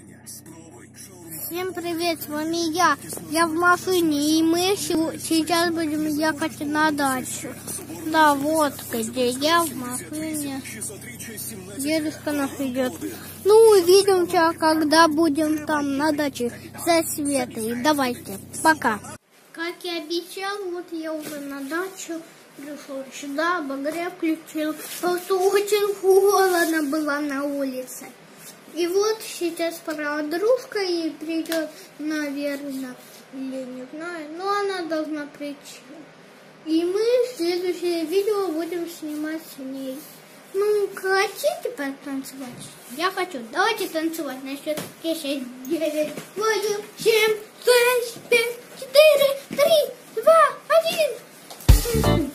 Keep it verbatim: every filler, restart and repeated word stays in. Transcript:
Всем привет, с вами я. Я в машине, и мы сейчас будем ехать на дачу. Да, вот где я в машине. Дедушка нас идет. Ну, увидимся, когда будем там на даче со Светой. Давайте, пока. Как и обещал, вот я уже на дачу пришел сюда, обогрев включил. Просто очень холодно было на улице. И вот сейчас подружка и придет, наверное, или не знаю, но она должна прийти. И мы следующее видео будем снимать с ней. Ну, хотите потанцевать? Я хочу. Давайте танцевать. На счет десять, девять, восемь, семь, шесть, пять, четыре, три, два, один.